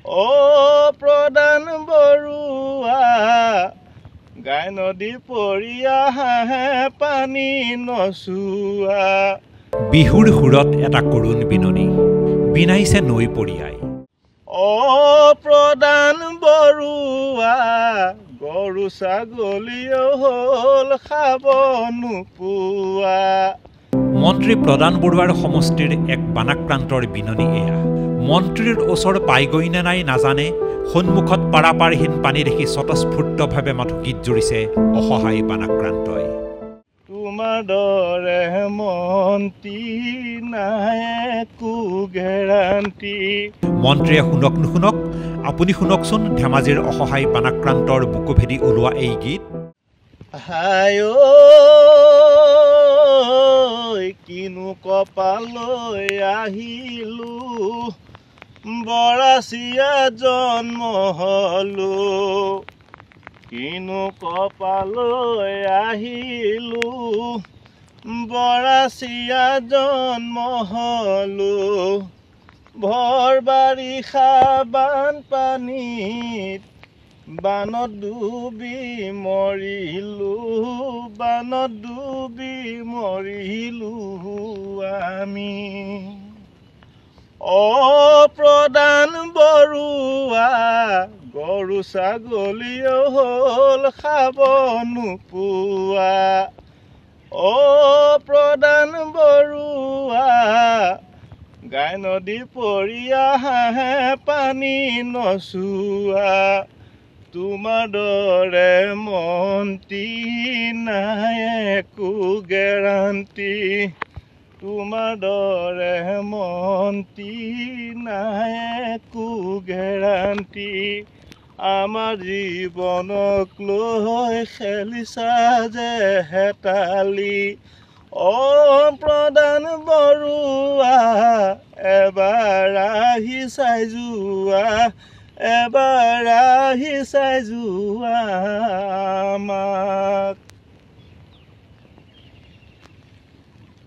অ' প্ৰধান বৰুৱা গাই নদী পৰিয়া হাঁহে পানী নচুৱা। বিহুৰ সুৰত এটা কৰুণ বিননি বিনাইছে নৈ পৰিয়াই। অ' প্ৰধান বৰুৱা গৰু ছাগলীও হ'ল খাব নোপোৱা। মন্ত্ৰী প্ৰধান বৰুৱাৰ সমষ্টিৰ এক বানাক্ৰান্তৰ বিননি এয়া। মন্ত্ৰীৰ ওচৰ পাইগৈ নে নাই নাজানে, সন্মুখত পাৰাপাৰহীন পানী দেখি স্বতঃস্ফূৰ্তভাৱে মাথো গীত জুৰিছে অসহায় বানাক্ৰান্তই। তোমাৰ দৰে মন্ত্ৰী নাই একো গেৰাণ্টি। মন্ত্ৰীয়ে শুনক নুশুনক, আপুনি শুনকচোন ধেমাজিৰ অসহায় বানাক্ৰান্তৰ বুকু ভেদি ওলোৱা এই গীত। হায় কিনো কপালৈ আহিলো, বৰাচিয়া জন্ম হলো। কিনো কপালৈ আহিলো, বৰাচিয়া জন্ম হলো। ভৰ বাৰিষা বানপানীত বানত ডুবি মৰিলো, বানত ডুবি মৰিলো আমি। অ' প্ৰধান বৰুৱা গৰু ছাগলীও হ'ল খাব নোপোৱা। অ' প্ৰধান বৰুৱা গাই নদী পৰিয়া হাঁহে পানী নচুৱা। তোমাৰ দৰে মন্ত্ৰী নাই একো গেৰাণ্টি। তোমাৰ দৰে মন্ত্ৰী নাই একো গেৰাণ্টি। আমাৰ জীৱনক লৈ খেলিছা যে হেতালি। অ' প্ৰধান বৰুৱা এবাৰ আহি চাই যোৱা, এবাৰ আহি চাই যোৱা আমাক।